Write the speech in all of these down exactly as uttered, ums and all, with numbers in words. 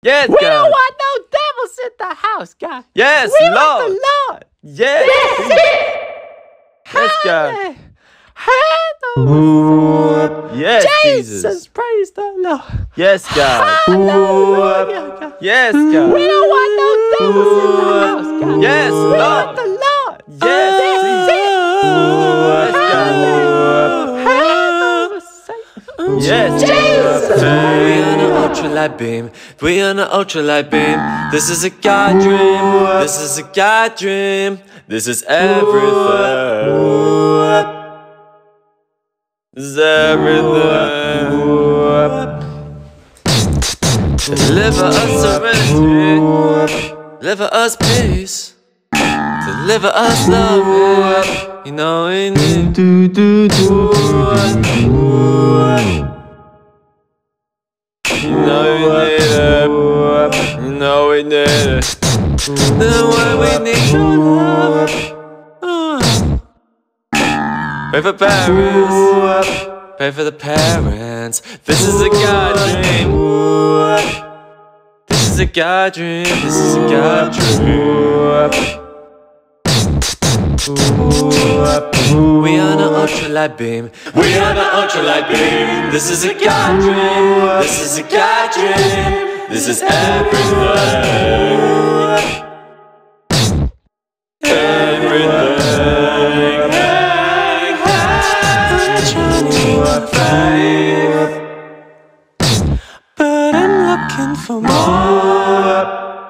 Yes, we God. don't want no devils in the house, God. Yes, we Lord. want the Lord. Yes. Yes, God. Hallelujah. Yes, Jesus, Jesus. praise the Lord. Yes, God. Hallelujah, God. Yes, God. We don't want no devils in the house, God. Yes, we Lord. want the Lord. Yes, That's Jesus. it. Yes, God. Hallelujah. Yes, Jesus. We on an ultralight beam. We on an ultralight beam. This is a God dream. This is a God dream. This is everything. This is everything. Deliver us serenity. Deliver us peace. Deliver us love. You know we need. You know we need it. You know we need it. The one we need to love. Uh. Pray for parents. Pray for the parents. This is a God dream. This is a God dream. This is a God dream. We on an ultralight beam. We on an ultralight beam. This is a God dream. This is a God dream. This is everything. Everything. But I'm looking for more.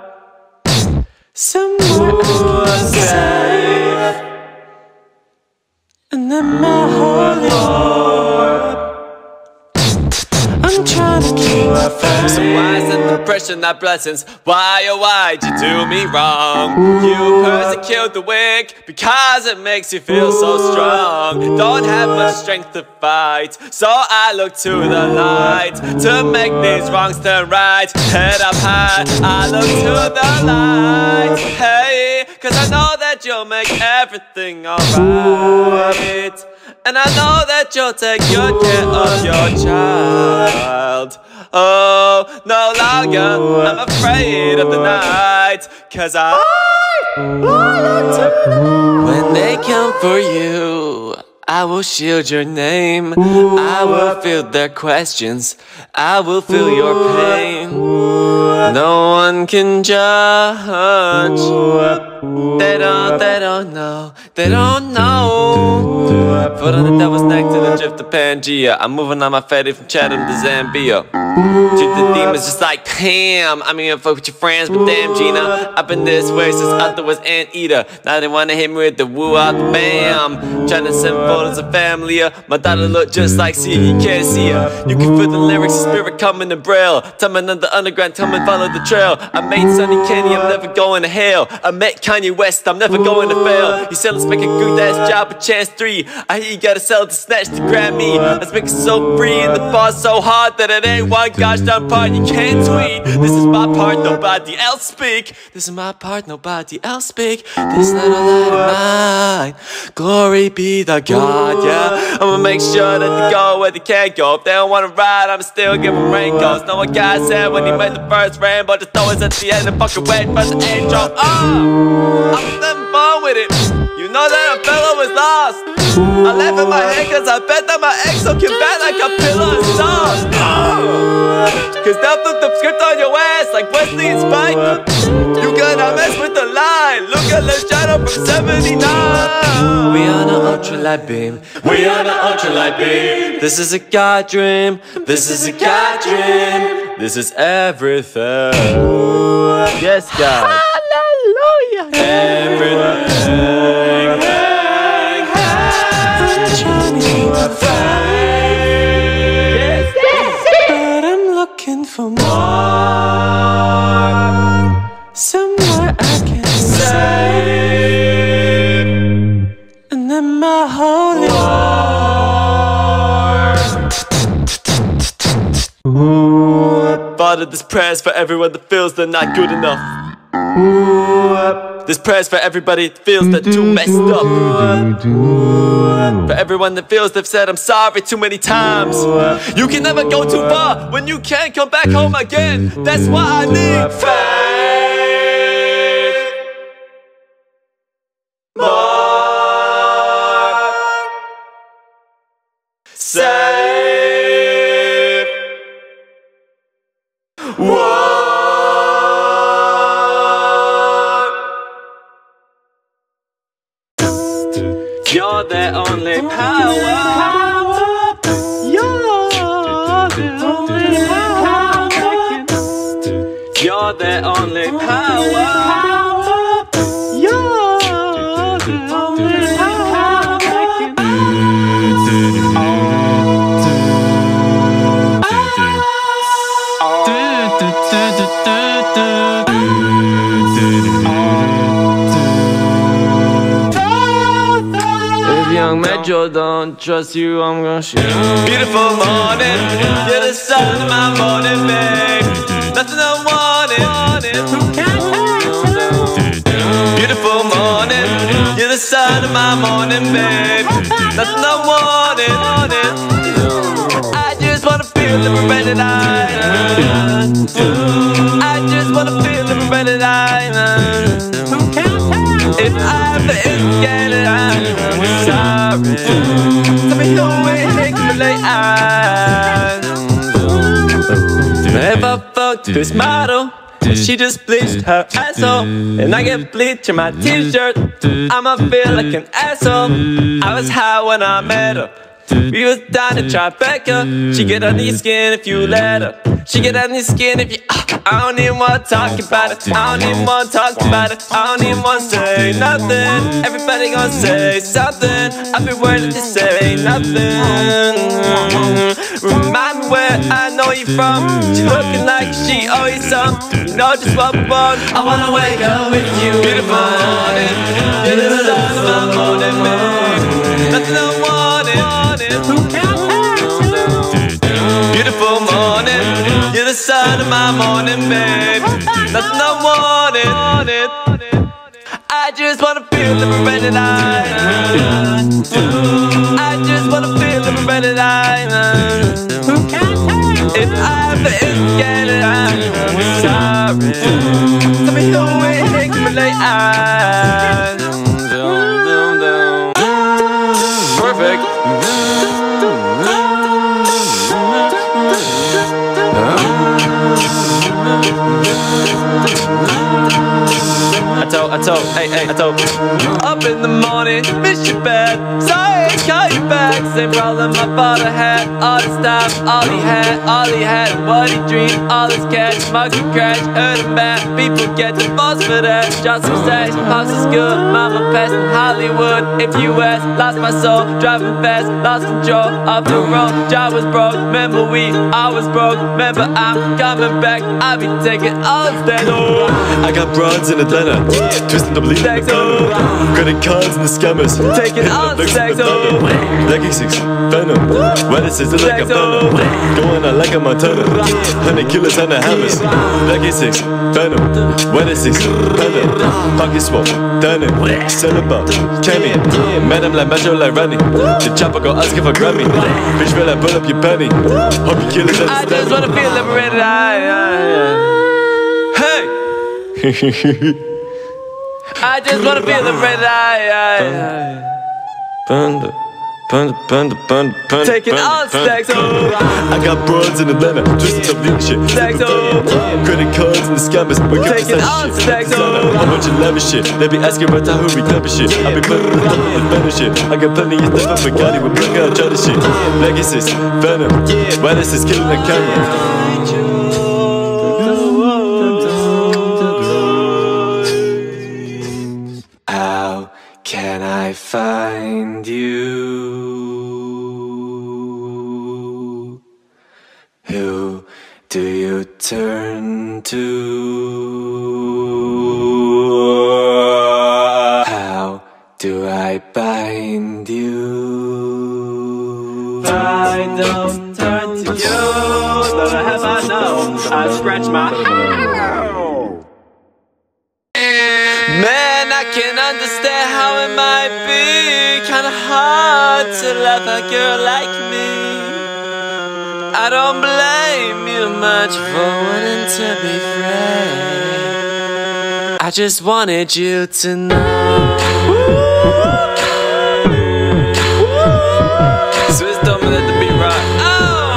Somewhere I can save. And then my holy Lord, I'm trying to keep my faith. So why is it depression, not blessings? Why, oh why did you do me wrong? You persecute the weak because it makes you feel so strong. Don't have much strength to fight, so I look to the light to make these wrongs turn right. Head up high, I look to the light. Hey, cause I know that you'll make everything alright. And I know that you'll take good care of your child. Oh, no longer I'm afraid of the night. Cause I, when they come for you, I will shield your name. I will field their questions. I will feel your pain. No one can judge. They don't, they don't know. They don't know. Foot on the devil's neck to the drift of Pangea. I'm moving on my fatty from Chatham to Zambia. Treat the demons just like Pam. I mean, fuck with your friends, but damn, Gina, I've been this way since Arthur was Anteater. Now they wanna hit me with the woo out the bam. Trying to send photos of family. My daughter look just like Sia, you can't see her. You can feel the lyrics, the spirit coming to braille. Tell me another underground, tell me follow the trail. I made Sonny Kenny, I'm never going to hell. I met Kanye West, I'm never going to fail. He said let's make a good ass job with chance three. I hear you gotta sell to snatch the Grammy. Let's make it so free and the bar so hard that it ain't one gosh darn part you can't tweet. This is my part, nobody else speak. This is my part, nobody else speak. This little light of mine, glory be the God, yeah. I'ma make sure that they go where they can't go. If they don't wanna ride, I'ma still give them raincoats. Know what God said when he made the first rainbow? Just throw it at the end and fucking wait for the intro. Oh, I'm having fun with it. You know that a fellow was lost. I laugh in my head cause I bet that my ex will get back like a pillow of sauce. Oh, cause they'll flip the script on your ass like Wesley and Spike. You gonna mess with the line. Look at the shadow from seventy-nine. We on an ultralight beam. We on an ultralight beam. This is a God dream. This is a God dream. This is everything. Yes, God. Hallelujah. Everything. Yes, But I'm looking for more. Somewhere I can save. And then my holy Lord. Father, this prayer's for everyone that feels they're not good enough. This prayer's for everybody that feels they're too messed up. For everyone that feels they've said I'm sorry too many times. You can never go too far when you can't come back home again. That's why I need faith. More safe. Whoa. You're the only power. You're the only power. You're the only power. You're the only Young Metro don't trust you, I'm gonna shoot. Beautiful morning, you're the sun of my morning, babe. Nothing I wanted. Beautiful morning, you're the sun of my morning, babe. Nothing I wanted. I just wanna feel liberated. I, I just wanna feel liberated. I, if I've been getting I'm sorry. Tell me who it takes me late. If I fucked this model, she just bleached her asshole, and I get bleach in my t-shirt, I'ma feel like an asshole. I was high when I met her. We was down to Tribeca. She get under your skin if you let her. She get under your skin if you uh, I don't even wanna talk about it. I don't even wanna talk about it. I don't even wanna say nothing. Everybody gonna say something. I've been waiting to say nothing. Remind me where I know you from. She looking like she owe you some. You know just what we want. I wanna wake up with you. Beautiful morning. You're the sun of my morning, man. Nothing I wanted. Beautiful morning, you're the sun of my morning, babe. Nothing I wanted. I just wanna feel liberated. I, I just wanna feel liberated. I, if I've been getting I'm sorry. Tell me who it takes me late. I, perfect. I told, I told, hey, hey, I told. Up in the morning, miss you bad. Sorry, call you back. Same problem my father had. All this time, all he had, all he had. What he dreamed, all his cash. Mugs would crash, hurt him bad. People get divorced for that. Shot some stash, house is good. Mama passed in Hollywood. If you ask, lost my soul. Driving fast, lost control of the road. Job was broke, remember we, I was broke. Remember I'm coming back. I'll be taking all that. Oh, I got broads in Atlanta, twisting the bleed in the thunder. Credit cards and the scammers, taking all the stacks. Oh, Lucky Six, Venom, Wednesdays are like a thunder. Going out like a Montana, hundred killers, hundred hammers. Lucky Six, Venom, Wednesdays, Venom. Pocket swole, done it. Sell about, Kenny. Man, I'm like Metro, like Ronnie. The chopper go asking for Grammy. Bitch, will I pull up your penny? Hope you killers understand. I just wanna feel liberated. I, I, I. Hey. I just wanna feel liberated. I, I, I. Panda, panda, panda, panda, panda. Taking all stacks. Oh, I got broads in Atlanta, twisting up lean shit. stacks. Oh, Credit cards and the scammers, we get taking all shit. stacks. A Oh, bunch of lavish shit. They be asking about how we clever shit. I be playing with the better shit. I got plenty of stuff I forgot it with black out try shit. Legacies, Venom, Wireless is killing the camera. how can I find you? Who do you turn to? How do I bind you? If I don't turn to you, never have I known. I scratch my head. Man, can understand how it might be kinda hard to love a girl like me. I don't blame you much for wanting to be free. I just wanted you to know. Swiss don't let the beat rock. Oh!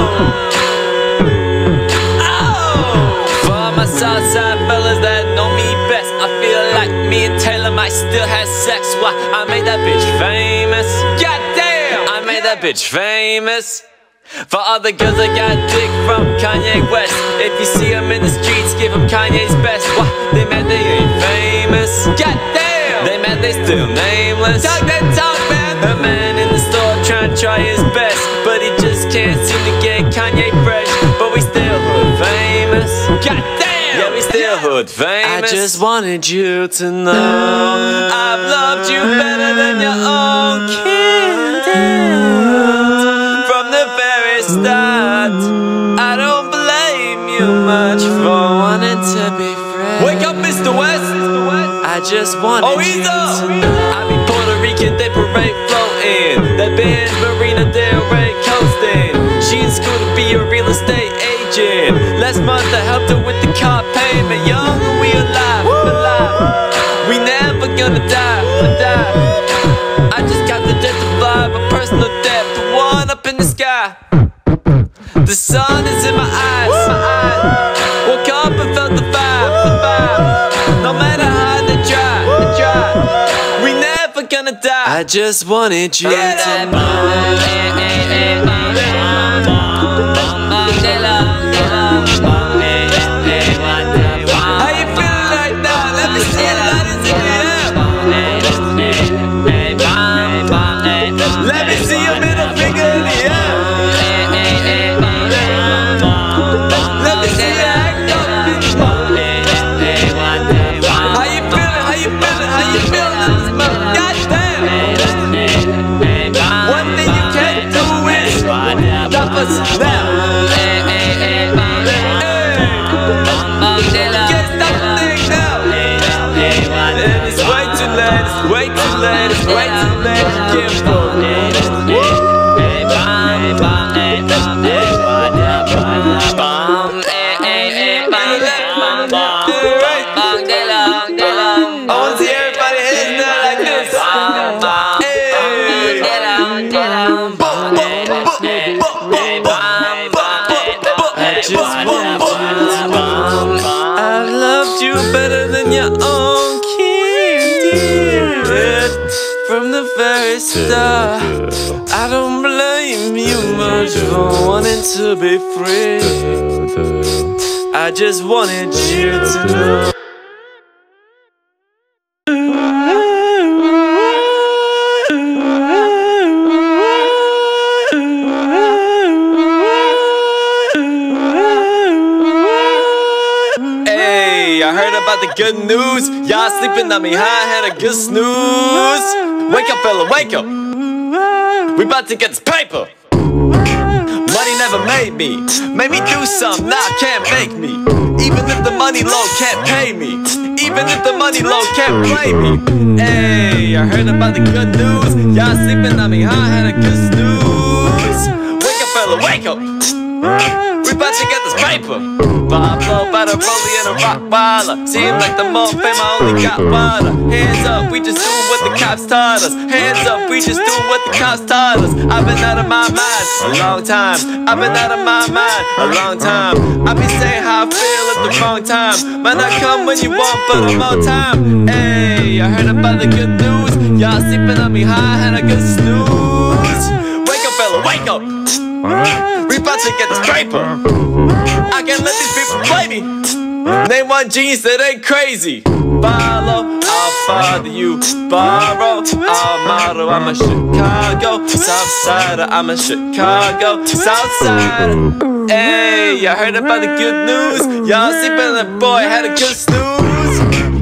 Oh! For all my Southside fellas that know me best, I feel like me and Taylor might still have sex. Why? I made that bitch famous. Goddamn! I made that bitch famous. For all the girls that got dick from Kanye West, if you see them in the streets, give them Kanye's best. Why? They mad they ain't famous. Goddamn! They mad they still nameless. Talk that talk, man! A man in the store trying to try his best, but he just can't seem to get Kanye fresh. But we still hood famous. Goddamn! Yeah, we still hood famous. I just wanted you to know I've loved you better than your own kid. From the very start, I don't blame you much for wanting to be friends. Wake up, Mister West! I just wanted oh, you to know I be Puerto Rican, they parade floating. That Benz Marina Del Rey coasting. She in school to be a real estate agent. Last month I helped her with the car payment. Young and we alive, alive. We never gonna die, die. I just got the jet to fly, my personal debt, the one up in the sky. The sun is in my eyes, my eyes. Woke up and felt the vibe, the vibe. No matter how they try, they try. We never gonna die. I just wanted you yeah, to know. How you feeling right now? Let me see it out in the air. Let me see your middle finger in the air. Let me see you act up, bitch. How you feeling? How you feeling? How you feeling in this month? Goddamn. One thing you can't do is stop us now. Way too late, it's way too late to give up. I wanna see everybody hands down like this. I've loved you better than your own kid. From the very start, I don't blame you much for wanting to be free. I just wanted you to know. Hey, I heard about the good news. Y'all sleeping on me high, had a good snooze. Wake up, fella, wake up. We about to get this paper. Money never made me. Made me do something, now can't make me. Even if the money low can't pay me. Even if the money low can't play me. Hey, I heard about the good news. Y'all sleeping on me high, had a good snooze. Wake up, fella, wake up. We about to get this paper. Pablo, by the rollie and a rock baller. Seem like the more fame I only got water. Hands up, we just doing what the cops taught us. Hands up, we just doing what the cops taught us. I've been out of my mind a long time. I've been out of my mind a long time. I be saying how I feel at the wrong time. Might not come when you want, but I'm on time. Hey, I heard about the good news. Y'all sleeping on me high, had a good snooze. Wake up, fella, wake up. We about to get this paper. I can't let these people play me. Name one genius that ain't crazy. Follow, I'll father you. Borrow, I'll model. I'm a Chicago Southsider. I'm a Chicago Southsider. Hey, I heard about the good news. Y'all sleeping, that boy had a good snooze.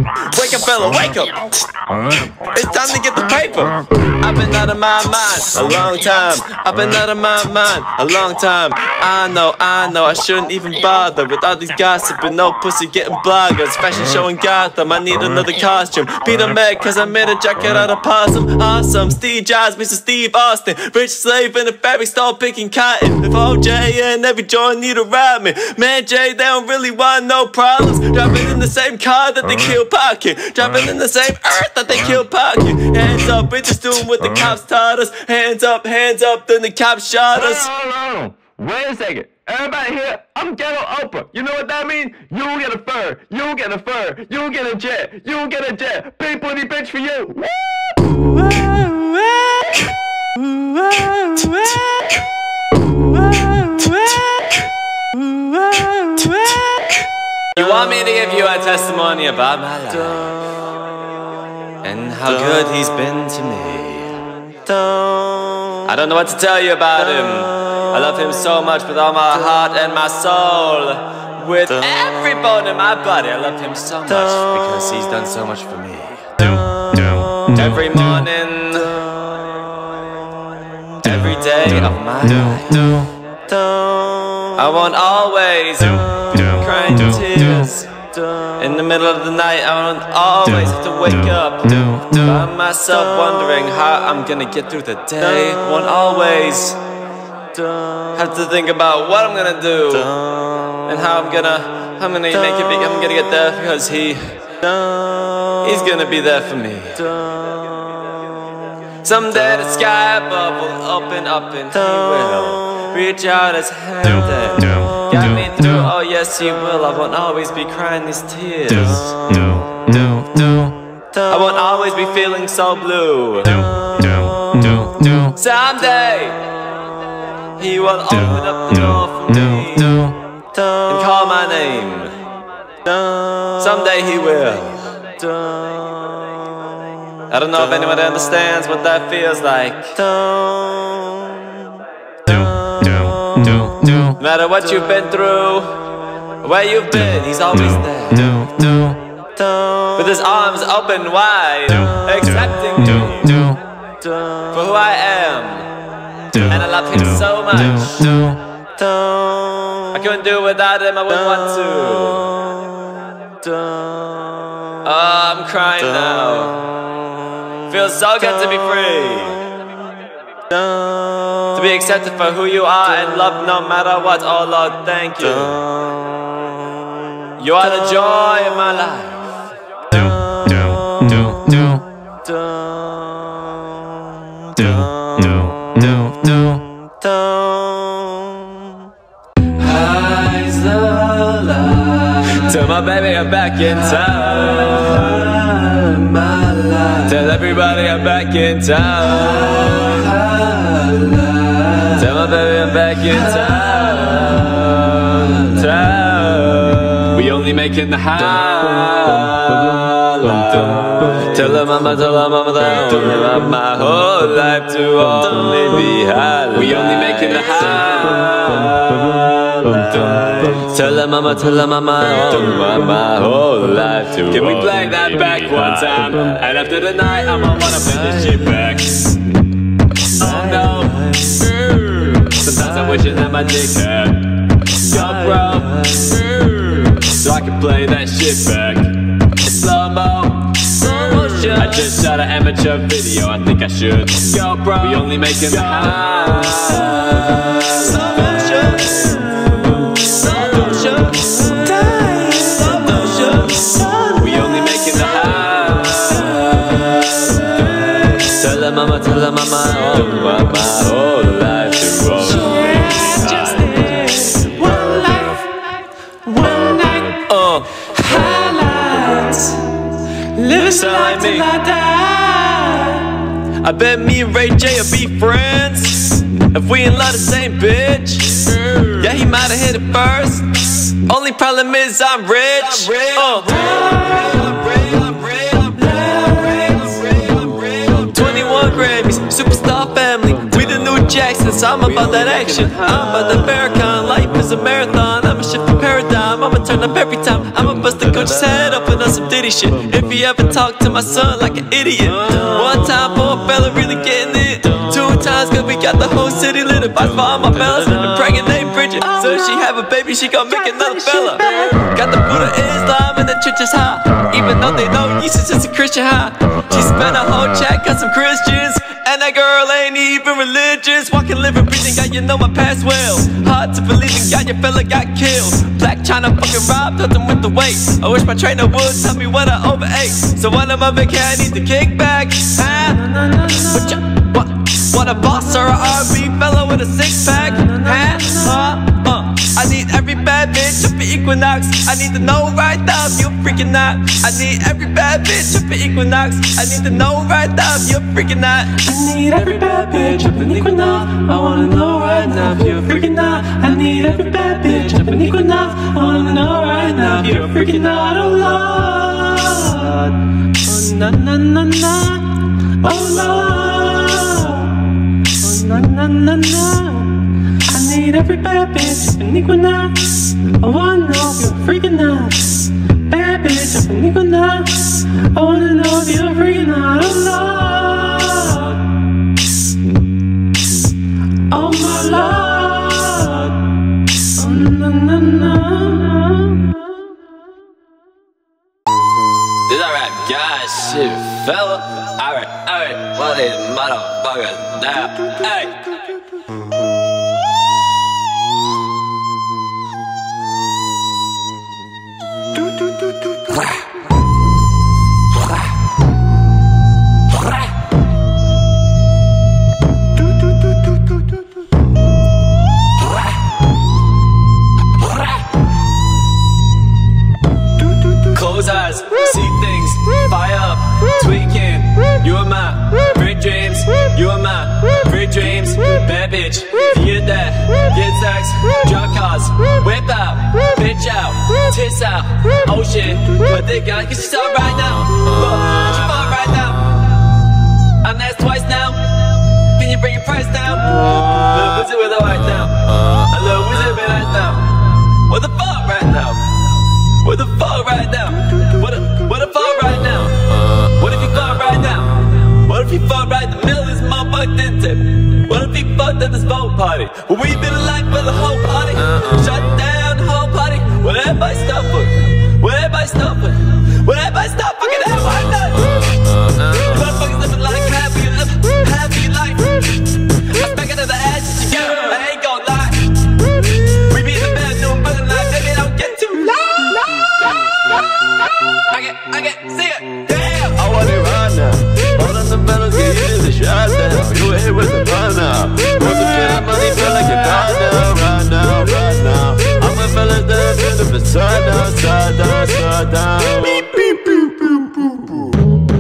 Wake up, fella, wake up. It's time to get the paper. I've been out of my mind a long time. I've been out of my mind a long time. I know, I know, I shouldn't even bother with all these gossiping, no pussy getting bloggers. Fashion show in Gotham, I need another costume. Peter Meg, cause I made a jacket out of possum. Awesome, Steve Jobs, Mister Steve Austin. Rich slave in a fabric store picking cotton. If O J and every joint need a ride me. Man, Jay, they don't really want no problems. Driving in the same car that they kill Pocket. Driving in the same earth that they kill Pocket. Hands up, we just doing what the cops taught us. Hands up, hands up, then the cops shot us. Hold on, hold on. Wait a second. Everybody here, I'm Ghetto Oprah. You know what that means? You get a fur. You get a fur. You get a jet. You get a jet. Big booty bitch for you. Woo! You want me to give you a testimony about my life and how good he's been to me. I don't know what to tell you about him. I love him so much with all my heart and my soul. With every bone in my body, I love him so much because he's done so much for me. Every morning, every day of my life, I won't always crying tears. In the middle of the night, I won't always have to wake up by myself wondering how I'm gonna get through the day. Won't always have to think about what I'm gonna do and how I'm gonna I'm gonna make it big. I'm gonna get there because he he's gonna be there for me. Someday the sky above will open up and he will reach out his hand and guide me through. Oh yes, he will. I won't always be crying these tears. I won't always be feeling so blue. Someday he will open up the door for me and call my name. Someday he will. I don't know if anyone understands what that feels like. No matter what you've been through, where you've been, he's always there. With his arms open wide, accepting me for who I am. And I love him so much. I couldn't do it without him, I wouldn't want to. Oh, I'm crying now. Feels so good to be free. To be accepted for who you are and loved no matter what. Oh Lord, thank you. You are the joy of my life. Tell my baby I'm back in town. Tell everybody I'm back in town. Tell my baby I'm back in town. Town. We only making the holla. Tell her mama, tell her mama that I love my whole life to only be holla. We only making the holla. Tell her mama, tell her mama, I want my whole life to. Can we play that back one time? And after the night, I'ma wanna play this shit back. Oh no. Sometimes I wish that my dick had got broke, so I can play that shit back. Slow mo, slow motion. I just shot an amateur video. I think I should go, bro. We only making the house. Slow motion. Tell her mama, tell her mama, I want my whole life to roll. Yeah, just this one life, one night, uh, highlights. Living the life till I die. I bet me and Ray J will be friends if we in love the same bitch. Yeah, he might have hit it first. Only problem is I'm rich. Uh. twenty-one Grammys, superstar family. We the new Jack accents, I'm about that action. I'm about that Barricon. Life is a marathon. I'ma shift the paradigm. I'ma turn up every time. I'ma bust the coach's head open on some Diddy shit. If you ever talk to my son like an idiot. One time for a fella really getting it. Two times cause we got the whole city lit. Advice for all my fellas. Impregnate Bridget. So if she have a baby, she gon' make another fella. Got the Buddha Islam and the church is high. Even though they know Jesus is a Christian high. She spent a whole chat, got some Christians. And that girl ain't even religious. Walking, living, breathing, God, you know I pass well. Hard to believe in God, your fella got killed. Black China fucking robbed, told them with the weight. I wish my trainer would tell me what I overate. So when I'm up again, I need the kickback. Huh? What you, what? Want a boss or a R and B fella with a six pack? Huh? Huh? Uh. I need every bad bitch up for Equinox. I need to know right now if you're freaking out. I need every bad bitch up for Equinox. I need to know right now if you're freaking out. I need every bad bitch up in Equinox. I wanna know right now if you're freaking out. I need every bad bitch up in Equinox. I wanna know right now if you're freaking out. Oh Lord, oh na na na na, oh Lord, oh na na na na. I need every bad bitch up in Equinox. I wanna know if you're freaking out. Bad bitch up in Equinox. I wanna know if you're freaking out. Oh Lord, oh my Lord, oh na na na. This alright, guys, shit, fella. Alright, alright, what is motherfuckers now? Hey. Close eyes, see things, fire up, tweaking. You are my great dreams, you are my great dreams. Bad bitch, get that, get sex, drunk cars, whip out, bitch out, tits out. Oh shit, what they got? Cause she's all right now. Look, she's all right now. I'm asked twice now. Can you bring your price down? Little wizard with a right now. A little wizard with a right now. What the fuck right now? What the fuck right now? What the, what the fuck right now? What if you fuck right now? What if you fuck right in the middle of this motherfucking intake? What if you fucked at this boat party? Well, we've been alive for the whole party. Shut down the whole party. Well, everybody stop it. Well, everybody stop it. Well, everybody stop fucking that right now. Motherfuckers living like half of your life. Half of your life. I'm back into the ashes you got. I ain't gon' lie. We be in the bed doing better life. Baby, don't get too loud. I get, I get, see it. Damn. I want it right now. All of the fellas get hit is a shot down. You hit with the run now. Want to feel that money, feel like you're right now, right now, right now. I'm a fella that been up and side down, side down, side down. Beep, beep, beep, beep, beep, beep.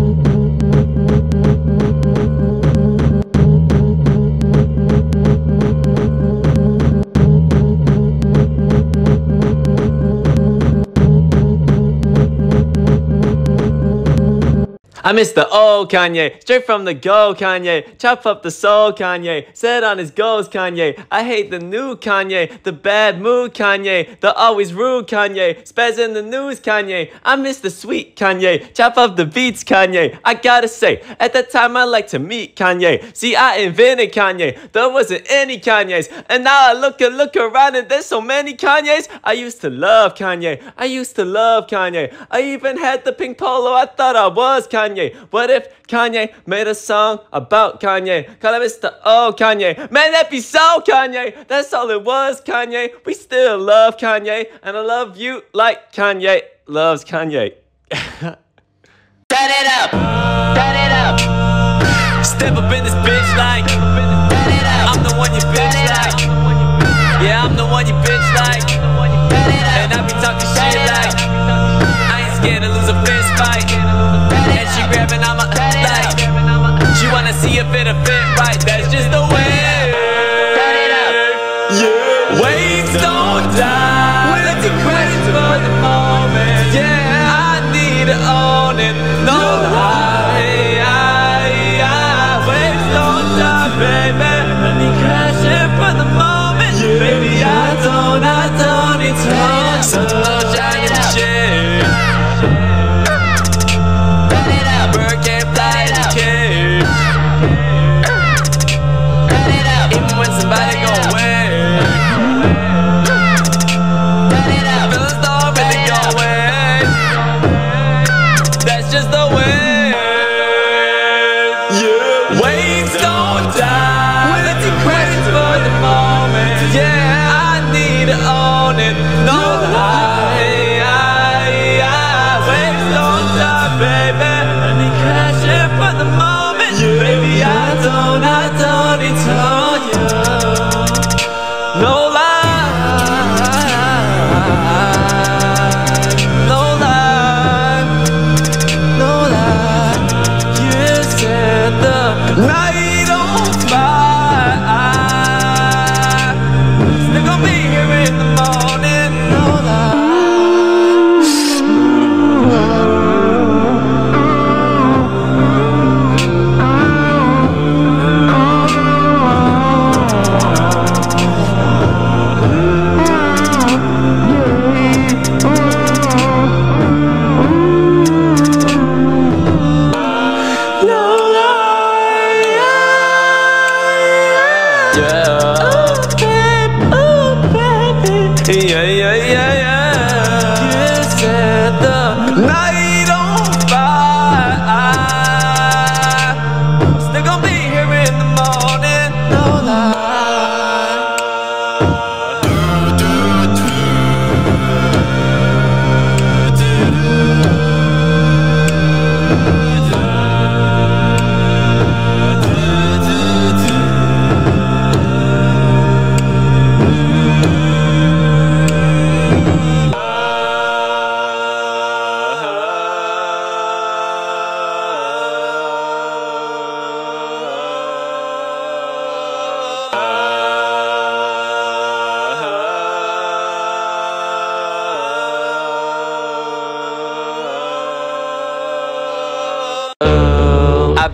I miss the old Kanye, straight from the go Kanye. Chop up the soul Kanye, set on his goals Kanye. I hate the new Kanye, the bad mood Kanye, the always rude Kanye, spaz in the news Kanye. I miss the sweet Kanye, chop up the beats Kanye. I gotta say, at that time I like to meet Kanye. See, I invented Kanye, there wasn't any Kanyes. And now I look and look around and there's so many Kanyes. I used to love Kanye, I used to love Kanye. I even had the pink polo, I thought I was Kanye. What if Kanye made a song about Kanye? Call it Mister Oh Kanye. Man, that'd be so Kanye. That's all it was, Kanye. We still love Kanye. And I love you like Kanye loves Kanye. Turn it up. Turn it up. Step up in this bitch like. Turn it up. I'm the one you bitch like. Yeah, I'm the one you bitch like. And I be talking shit like. I ain't scared to lose a fist fight. And she grabbing on my like. She wanna see if it'll fit right. That's just the way. Turn it up. Yeah. Waves don't die. When it's crazy for the moment. Yeah, I need to own it. No lie. Waves don't die, baby. Let me crash.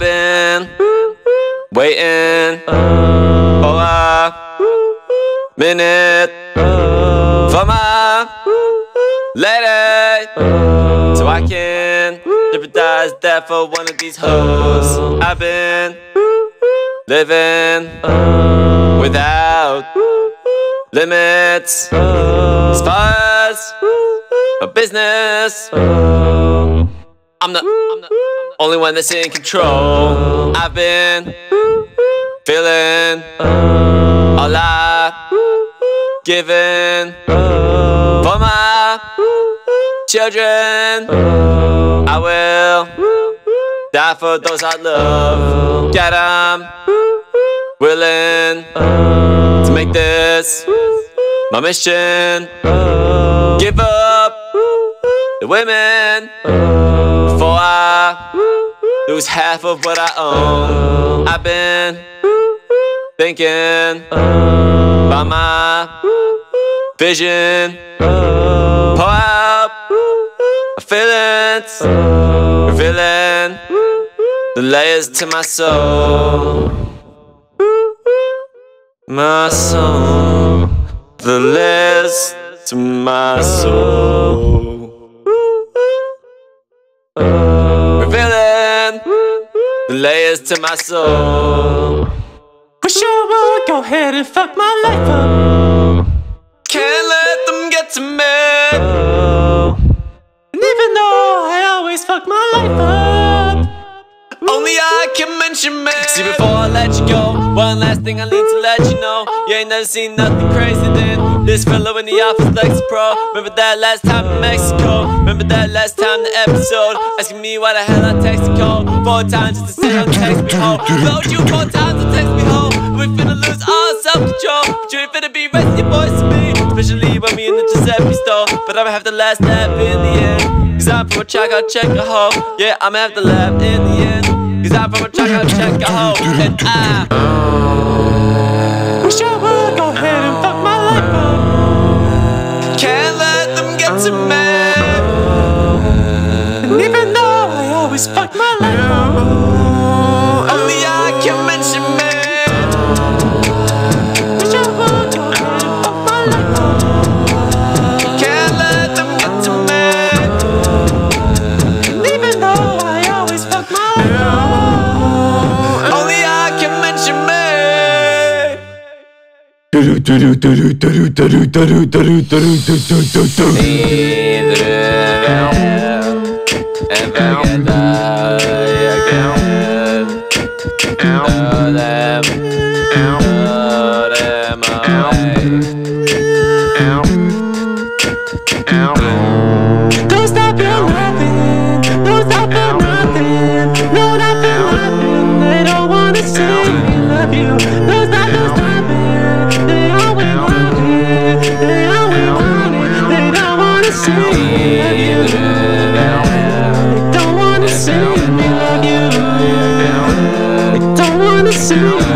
been waiting for a minute for my lady, so I can jeopardize that for one of these hoes. I've been living without limits as far as my business. I'm the, I'm the only one that's in control. I've been feeling all I've given for my children. I will die for those I love. Yet I'm willing to make this my mission. Give up the women before I lose half of what I own. I've been thinking about my vision. Pour out my feelings, revealing the layers to my soul. My soul, the layers to my soul. Revealing the layers to my soul. Wish I would go ahead and fuck my life up. Can't let them get to me. And even though I always fuck my life up, only I can mention me. See, before I let you go, one last thing I need to let you know. You ain't never seen nothing crazy than this fellow in the office Lexapro. Remember that last time in Mexico? Remember that last time the episode? Asking me why the hell I texted call four times just to say don't text me home. Load you four times to text me home. We finna lose all self-control, but you ain't finna be resting your voice to me. Especially when me in the Giuseppe store. But I'ma have the last laugh in the end, cause I'm from a track, I'll check a hoe. Yeah, I'ma have to laugh in the end, cause I'm from a track, I'll check a hoe. And I wish I would go ahead and fuck my life up. can't let them get to me. And even though I always fuck my life up, Only I can mention me. wish I would go ahead and fuck my life up. Can't let them get to me. And even though I always fuck my life up, Only I can mention me. don't stop your loving, don't stop for nothing, no, not for nothing. They don't wanna see me love you. Don't stop, don't stop it. They always want it, they always want it. They don't wanna see me love you. They don't wanna see me love you. They don't wanna see me love you.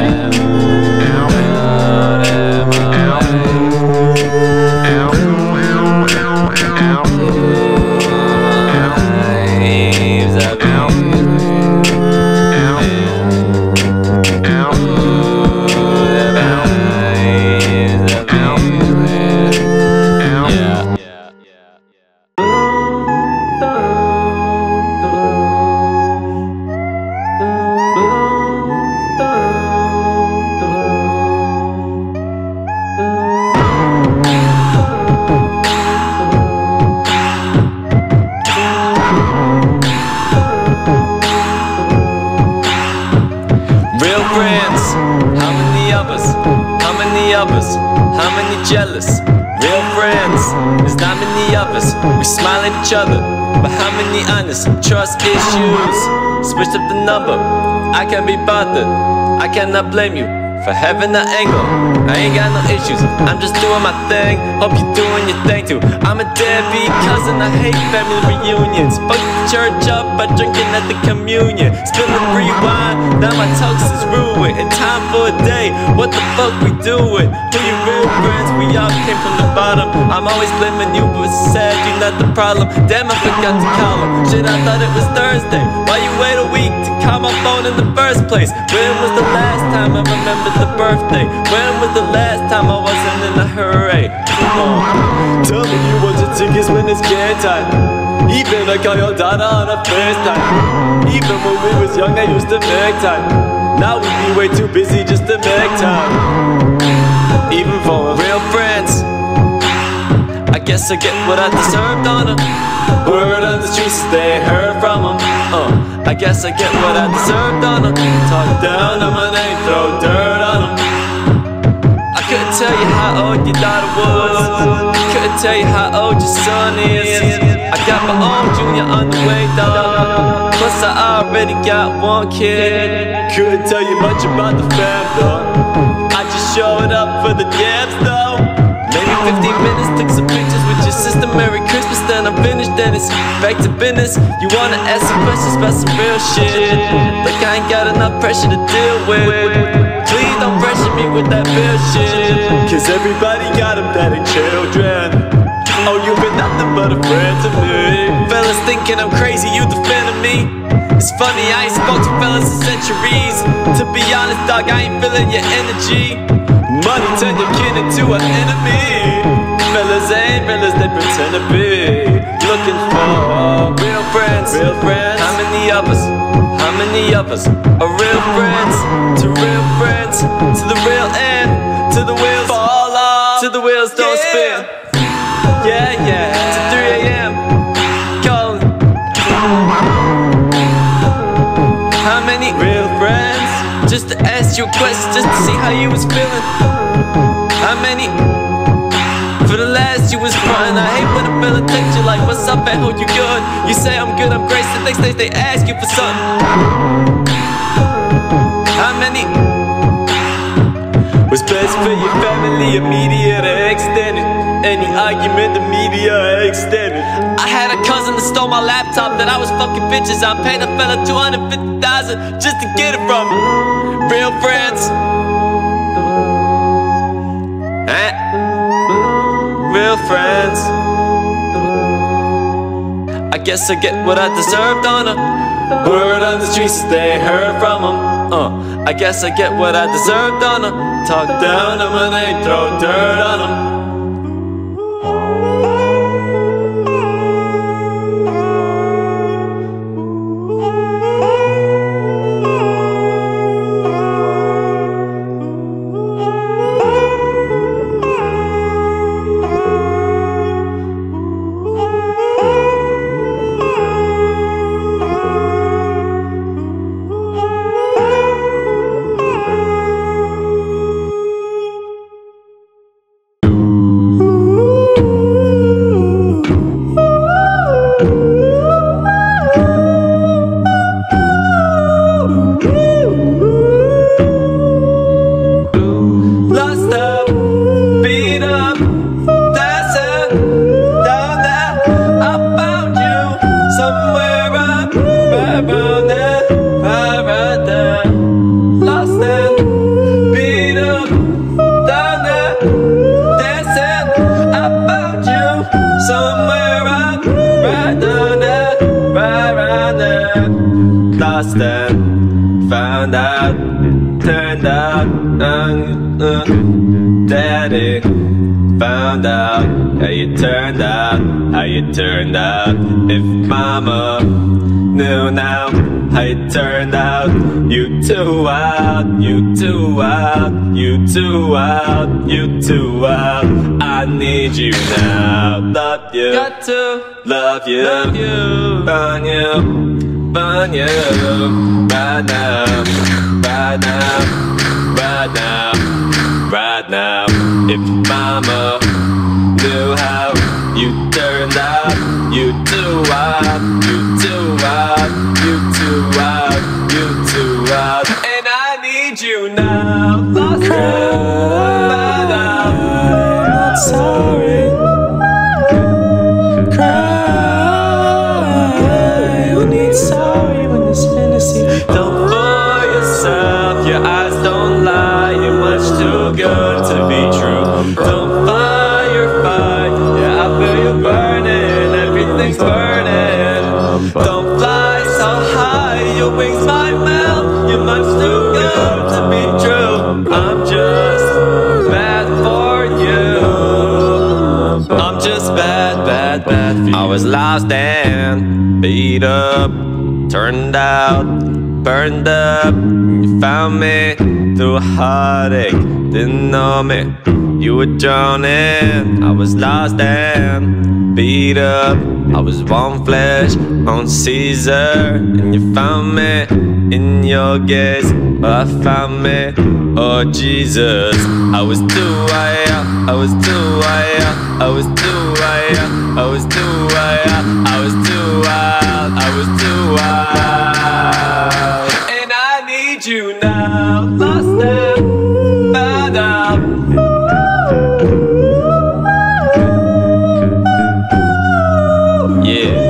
Real friends, how many of us? How many of us? How many jealous? Real friends, there's not many of us. We smile at each other, but how many honest? Trust issues. Switch up the number, I can't be bothered. I cannot blame you. for having the angle. I ain't got no issues, I'm just doing my thing. Hope you're doing your thing too. I'm a deadbeat cousin, I hate family reunions. Fuck the church up by drinking at the communion. Spilling free wine, now my toast is ruined. And time for a day, what the fuck we doing? Who your real friends? We all came from the bottom. I'm always blaming you, but it's sad you're not the problem. Damn, I forgot to call him. Shit, I thought it was Thursday. Why you wait a week to call my phone in the first place? When was the last time I remembered the birthday? When was the last time I wasn't in a hurry? Uh, tell me you want your tickets when it's game time. Even I call your daughter on a FaceTime. Even when we was young I used to make time. Now we be way too busy just to make time. Even for real friends, I guess I get what I deserved on her. Word on the streets, they heard from them. Uh, I guess I get what I deserved on her. Talk down on my name, throw dirt on them. I couldn't tell you how old your daughter was. Couldn't tell you how old your son is. I got my own junior on the way, dog. Plus I already got one kid. Couldn't tell you much about the fam, though. I just showed up for the jabs, though. Maybe fifteen minutes, took some pictures with your sister. Merry Christmas, then I'm finished, then it's back to business. You wanna ask some questions about some real shit? Like I ain't got enough pressure to deal with. Please don't pressure me with that bullshit. Cause everybody got them that ain't children. Oh, you've been nothing but a friend to me. Fellas thinking I'm crazy, you defending me. It's funny, I ain't spoke to fellas in centuries. To be honest, dog, I ain't feeling your energy. Money turn your kid into an enemy. Fellas ain't fellas, they pretend to be. Looking for real friends. Real friends. How many of us? How many of us are real friends? To real friends, to the real end, to the wheels fall off, to the wheels don't yeah. spin. Yeah, yeah. To three A M calling. How many real friends? Just to ask you a question, just to see how you was feeling. How many? For the last you was frontin'. I hate when a fella text you like, what's up, and hope you good. You say I'm good, I'm great, the next day they ask you for something. How many? What's best for your family, immediate or extended? Any argument, the media extended. I had a cousin that stole my laptop that I was fucking bitches. I paid a fella two hundred fifty thousand dollars just to get it from him. Real friends. Eh? Real friends. I guess I get what I deserved on her. Word on the streets, they heard from them. Uh, I guess I get what I deserved on her. Talk down on my name, throw dirt on them. Lost and found out, turned out, uh, uh, daddy found out how you turned out, how you turned out. If mama knew now how you turned out, you too wild, you too wild, you too wild, you too wild. I need you now, love you, got to love you, love you, on you. On you, right now, right now, right now, right now. If mama knew how you turned out, you too wild, you too wild, you too wild, you too wild. And I need you now. not sorry. Cry, who needs sorry when there's Hennessy? Don't fool yourself, your eyes don't lie. You're much too good to be true. Don't fight your fight, yeah, I feel you burning. Everything's burning. Don't fly so high, your wings might melt. You're much too good to be true. I'm just bad for you. I'm just bad, bad, bad for you. I was lost and beat up, turned out, burned up. You found me through a heartache, didn't know me. You were drowning. I was lost and beat up. I was one flesh on Caesar, and you found me in your gaze. I found me, oh Jesus. I was too high, I was too high, I was too high, I was too high, I was too wild, I was too wild. And I need you now, lost and found out. Yeah.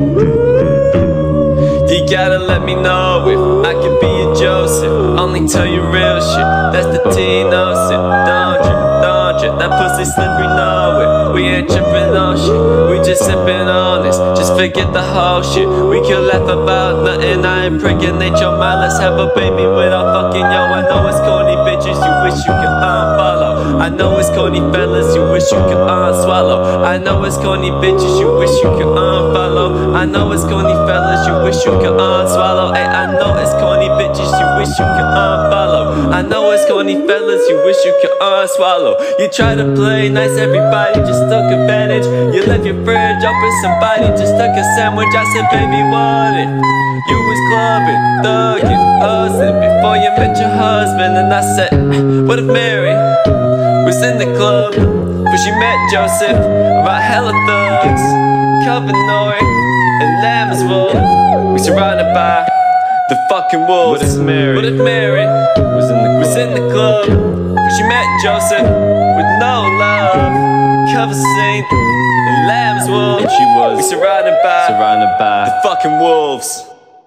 You gotta let me know if I can be a Joseph. Only tell you real shit, that's the T, no shit. Don't trip, don't trip, that pussy slippery, know it. We ain't tripping on shit, we just sipping on this. Just forget the whole shit, we can laugh about nothing. I impregnate your mind, let's have a baby without fucking yo. I know it's corny bitches, you wish you could unfollow. I know it's corny fellas, you wish you could unswallow. I know it's corny bitches, you wish you could unfollow. I know it's corny fellas, you wish you could unswallow. Ay, I know it's corny bitches, you wish you could unfollow. I know it's corny fellas, you wish you could unswallow. You try to play nice, everybody just took advantage. You left your fridge open, somebody just took a sandwich. I said, baby, what if you was clubbing, thugging, hustling before you met your husband? And I said, what if Mary was in the club before she met Joseph? About hella thugs, Covinoy and Lambsville. We surrounded by the fucking wolves. What if Mary, what if Mary was in the club, was in the club before she met Joseph with no love? Cover Saint and Lambsville. And she was we surrounded by, surrounded by the fucking wolves.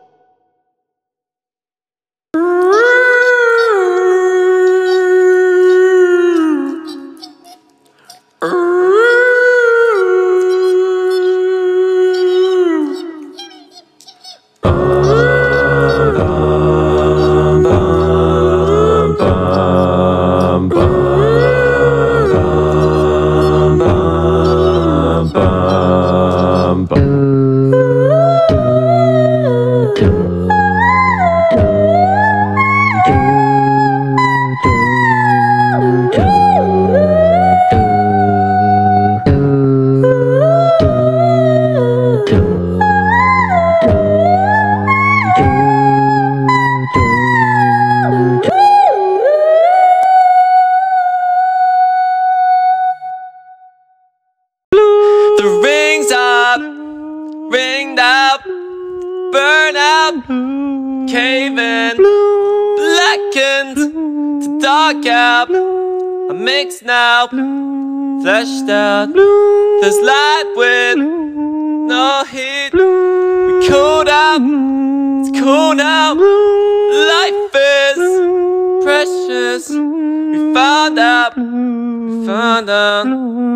Ringed up, burn up, caving, blackened to dark out. I'm mixed now, fleshed out. There's light with no heat. We cooled out, it's cool now. Life is precious. We found out, we found out,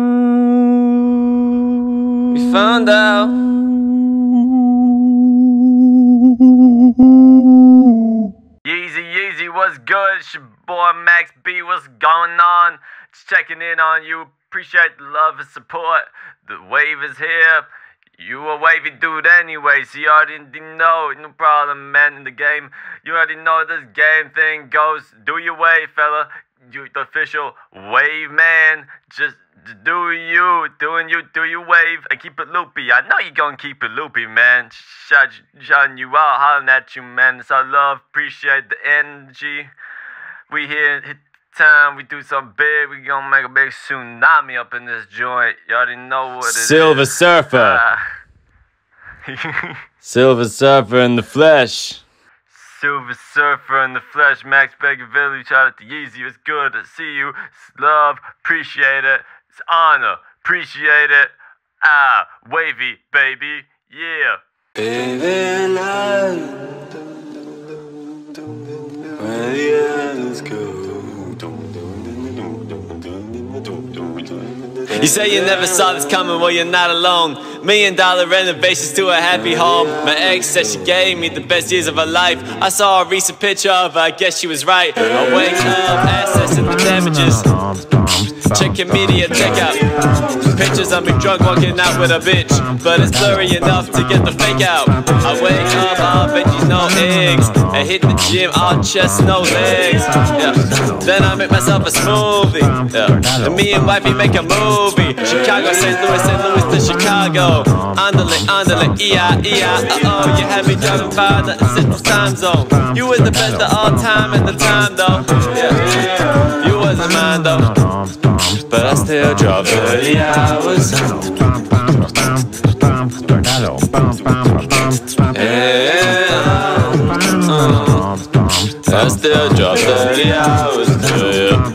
we found out. Yeezy, Yeezy, what's good? It's your boy Max B, what's going on? Just checking in on you. Appreciate the love and support. The wave is here. You a wavy dude anyway, so you already know. No problem, man, in the game. You already know this game thing goes. Do your wave, fella. You the official wave man. Just do you, doing you, do your wave, and keep it loopy. I know you gonna keep it loopy, man. Shout, shouting you out, hollering at you, man. It's our love, appreciate the energy. We here, hit time, we do something big. We gonna make a big tsunami up in this joint. You already know what it Silver is. Surfer. Uh, Silver Surfer in the flesh. Silver Surfer in the flesh, Max Begaville, shout out to Yeezy, it's good to see you, it's love, appreciate it, it's honor, appreciate it, ah, wavy, baby, yeah. Baby, love, where the others go. You say you never saw this coming, well you're not alone. Million dollar renovations to a happy home. My ex said she gave me the best years of her life. I saw a recent picture of her, I guess she was right. I wake up, accessing the damages. Checking media, check out pictures of me drunk walking out with a bitch, but it's blurry enough to get the fake out. I wake up, all veggies, no eggs. I hit the gym, all chest, no legs. Yeah. Then I make myself a smoothie. Yeah. And me and wifey make a movie. Chicago, Saint Louis, Saint Louis to Chicago. Andale, andale, E I, E I, uh oh. You had me driving by the Central Time Zone. You was the best of all time at the time though. Yeah. You wasn't mine though, but I still drove thirty hours. Yeah, uh, I still drove thirty hours. Yeah.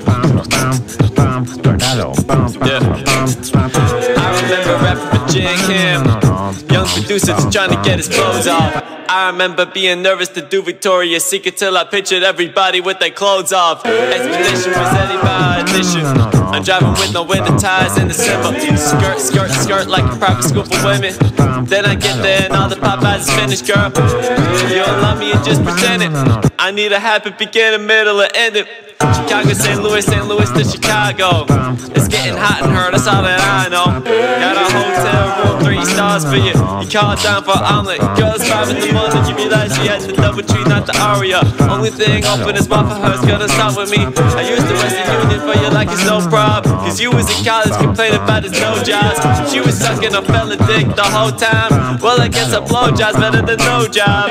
Yeah. I remember rapping for J Kim, young producer just trying to get his clothes off. I remember being nervous to do Victoria's Secret till I pictured everybody with their clothes off. Expedition presented by audition. I'm driving with no winter tires in December. Skirt, skirt, skirt like a private school for women. Then I get there and all the Popeyes is finished, girl. You don't love me and just pretend it. I need a happy beginning, middle, and ending. Chicago, Saint Louis, Saint Louis to Chicago. It's getting hot in her, that's all that I know. Got a hotel room, three stars for you. You call it down for an omelet. Girls five in the morning, you realize she had the double tree, not the aria. Only thing open is mouth for her, it's gonna stop with me. I used the Western Union for you like it's no problem. Cause you was in college complaining about his no jobs. She was sucking a fella dick the whole time. Well, I guess a blowjob's better than no job.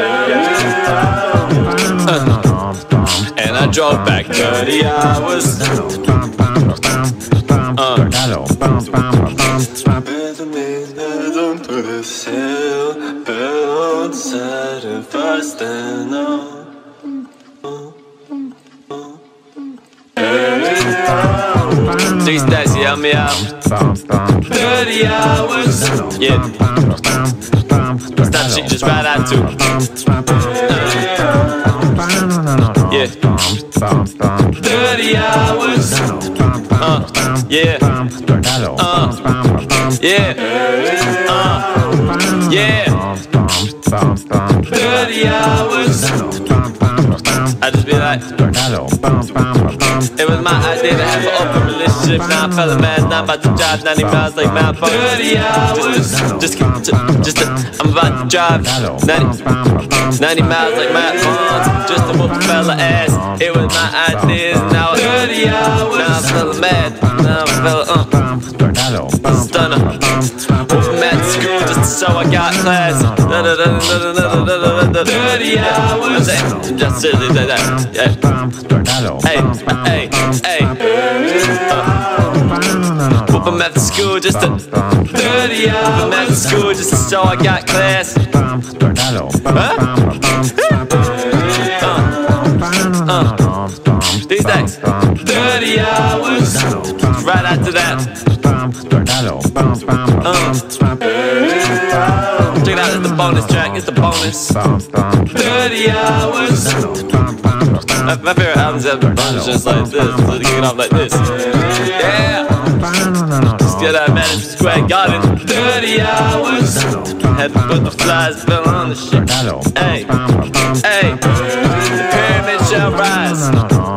Uh. And I drove back thirty hours. Uh. These days, you help me out. thirty hours. Yeah. It's that shit just right out to. Uh. Yeah. thirty hours. Uh. Yeah. Uh. Yeah. Uh. Yeah. thirty hours. I just be like, it was my idea to have an open relationship. Now I fell a man, now I'm about to drive ninety miles like Mount Bones. thirty hours. Just, just, just, just I'm about to drive ninety, ninety miles like Mount Bones. Just to whoop a fella ass. It was my idea, now I thirty hours. Now I fell mad, now I fell uh, stunner. Whooping mad to school just so I got class. thirty hours. Just silly like that. Yeah. Hey, hey, hey. Uh, whoop 'em after school just to thirty hours. Whoop 'em after school just to show I got class. Huh? uh, uh, these days, thirty hours. Right after that. Uh, check it out, it's the bonus track, it's the bonus. thirty hours. My, my favorite albums have the bonus just like this, so they kick it off like this. Yeah. Just get out of Madison Square Garden. thirty hours. Had to put the flies bill on the shit. Hey, hey. The pyramid shall rise.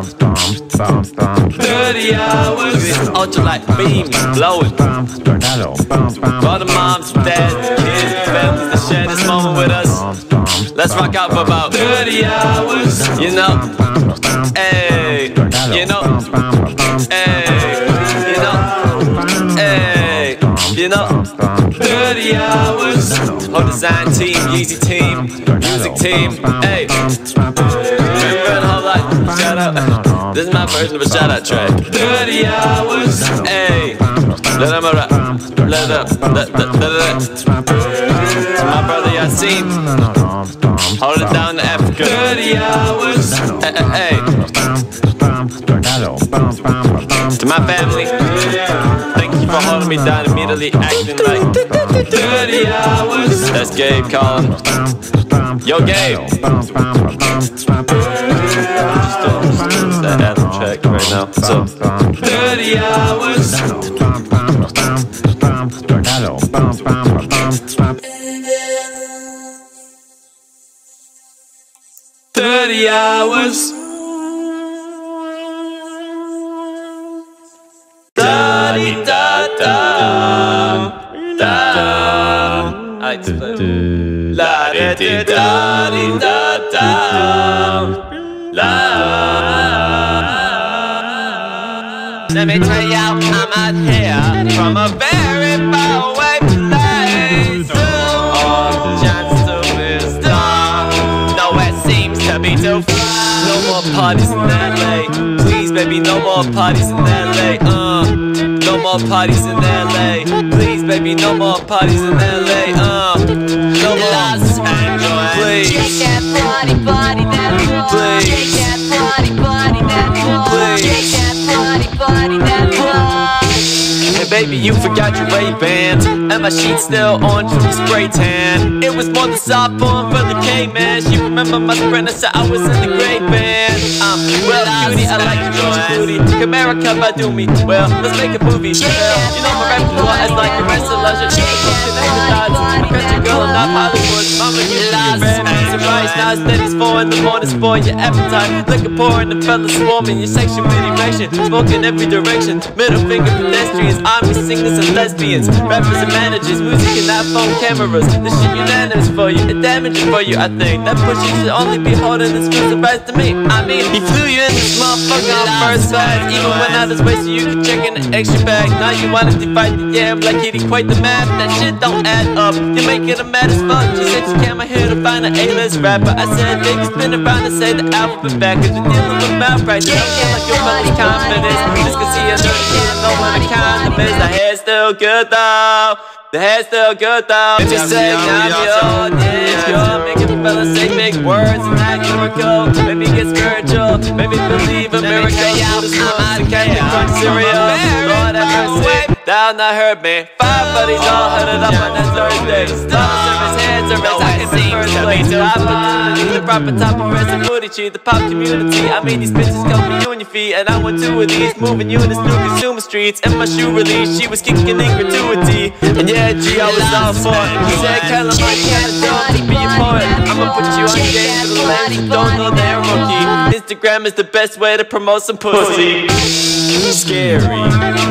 thirty hours. Look at these ultralight beams blowing. For the moms, dads, kids, families that share this moment with us. Let's rock out for about thirty hours. You know, hey, you know, hey, you know, hey, you know, thirty hours. Whole design team, Yeezy team, music team, hey. Remember the whole lot, shout out. This is my version of a shout out track. thirty hours, hey. Let him rap, let up, let, let, let, let. My brother Yassine, hold it down to Africa. thirty Dirty hours. Hey, hey, hey. To my family, thank you for holding me down immediately, acting like Dirty hours. that's Gabe calling. Yo, Gabe. I'm just doing, just doing that anthem track right now. So, Dirty hours. Dirty hours. Da di da da da. I like to play. La di di da di da da. La. Let me tell you, I'm out here from a very far away place. Oh, just to wisdom. Nowhere seems to be too far. No more parties in L A. Please, baby, no more parties in L A. Uh, no more parties in L A. Please, baby, no more parties in L A. Uh, no more. Los Angeles. Please. Shake that body, body, that wall. Please. Shake that body, body, that wall. Please. Shake that body, body, that wall. Hey baby, you forgot your Ray-Bans, and my sheets still orange from the spray tan. It was more the soft form for the K-man. She remember my sprint, so I was in the great band. Um, well, cutie, I like to touch your booty. Camara cup, I do me. Well, let's make a movie. Well, you know my repertoire is like the rest of leisure. She was connect the dots. My country girl, I'm not Hollywood. Mama used to get red beans and rice. Now it's steady four in the morning, spoil your appetite. Liquor pouring, the fellas swarming. Your section with erection, smoking every direction. Middle finger pedestrians. Army singers and lesbians, rappers and managers, music and iPhone cameras. This shit unanimous for you, it damaging for you, I think. That pussy should only be holding exclusive rights to me. I mean, he flew you in this motherfucker on first class. Even when I was wasted, you could check in the extra bag. Now you wanna divide the yam like he'd equate the math. That shit don't add up, you make it a mad as fuck. She said she came out here to find an A-list rapper. I said, they can spin around and say the alphabet backwards. You're dealing with malpractice, don't feel like your fellas confidence. Just can see a dirty kid, no one a condom. The hair's still good though. The hair's still good though. If you say I'm your, yeah, you're making the fellas say big words and act lyrical. Maybe get spiritual, maybe believe a miracle. Through the smoke and candy crunch cereal. Lord have mercy, thou not heard me. Five buddies all huddled up on that Thursday. Dollar service, hand service, I can be first place. Opportunity, the proper top of rest and booty cheat. The pop community, I mean these bitches come for you and your feet. And I want two of these, moving you in this new consumer streets. And my shoe release, she was kicking in gratuity. And yeah, G, I was all for it. He said, Calamari, kinda dumb to be a poet. I'ma put you on game for the lanes who don't know they're rookie. Instagram is the best way to promote some pussy. Scary.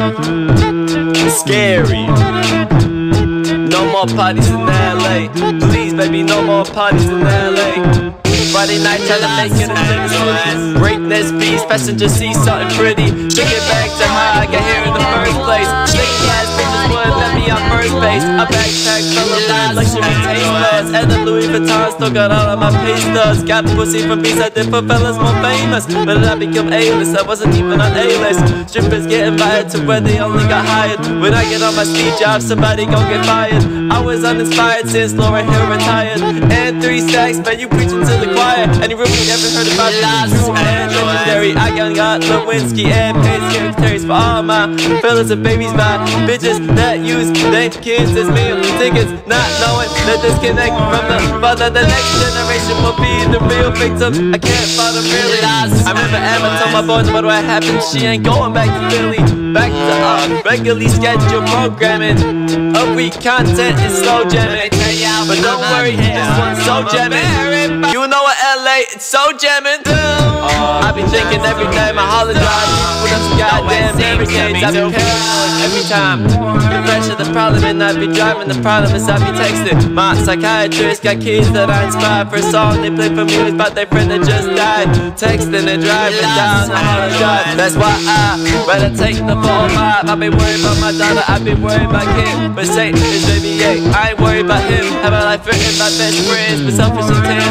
Scary. No more parties in L A. Please, baby, no more parties in L A. Friday night, try to make it a city. Greatness, peace, passenger see something pretty. Bring it back to how I got here in the first place. Slick ass bitches wouldn't let me on first base. I backpack full of lies, luxury taste buds. And the Louis Vuitton still got all of my pay stubs. Got pussy from beats I did for fellas more famous. But I become A-list, I wasn't even on A-list. Strippers get invited to where they only got hired. When I get on my speed job, somebody gon' get fired. I was uninspired since Lauryn Hill retired. And three stacks, man, you preaching to the choir. Any room you ever heard about the true and legendary. I got got Lewinsky and paid secretaries for all my fellas and babies by bitches that use their kids as meal tickets, not knowing that disconnect from the father. The next generation will be the real victim. I can't find them really. I remember Emma told my boys about what happened. She ain't going back to Philly. Back to uh, regularly scheduled programming. A week content is slow jamming. But don't worry, this one's so jamming. You know what L A, it's so jamming. I be thinking every day my holiday. Put up some goddamn barricades. I be paranoid every time. The pressure, the problem, and I be driving. The problem is I be texting. My psychiatrist got keys that I inspired for a song they play for me. It's about their friend that just died. Texting and driving down the holiday drive. That's why I rather take the full vibe. I be worried about my daughter, I be worried about Kim. But Satan is baby, yeah, I ain't worried about him. Have a life written by best friends, but selfish intent.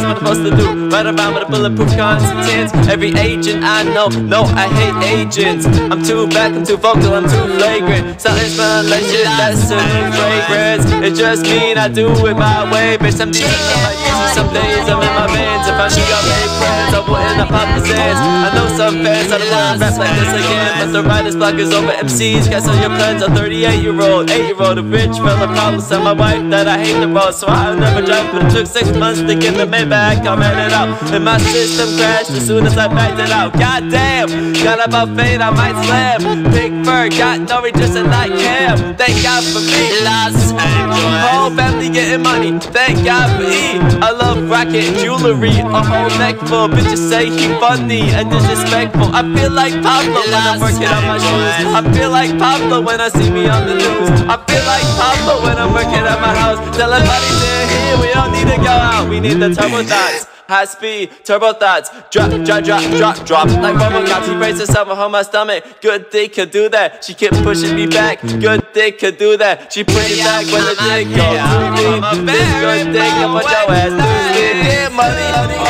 what I'm supposed to do. Ride around with a bulletproof Constantines. Every agent I know, no, I hate agents. I'm too back, I'm too vocal, I'm too flagrant. Something smelling like shit, that's a new fragrance. It's just me and I do it my way. Bitch, some days I'm in my Yeezy, some days I'm in my Vans. If I knew y'all made friends, I wouldn't have popped the sands. I know some fans I don't wanna rap like this again, but the writer's block is over M Cs. Cancel your plans, a thirty-eight year old, eight year old, a rich fella problem. Tell my wife that I hate the road, so I never drive. But it took six months to get the Maybach, I ran it out, and my system crashed as soon as I backed it out. Goddamn, got about fate, I might slam. Big fur, got no redress and I cam. Thank God for me, Los Angeles. Whole family getting money, thank God for E. I love rocket jewelry, a whole neck full. Bitches say he funny and disrespectful. I feel like Pablo when I'm working on my shoes. I feel like Pablo when I see me on the news. I feel like Pablo when I'm working at my house. Tell everybody they're here, we don't need to go out. We need the turbo thoughts. High speed, turbo thoughts. Drop, drop, drop, drop, drop. Like Robocop, he braces herself on my stomach. Good thing could do that. She kept pushing me back. Good thing could do that. She pushed it back when the dick goes too deep. This good thing can put your ass to sleep. Big money,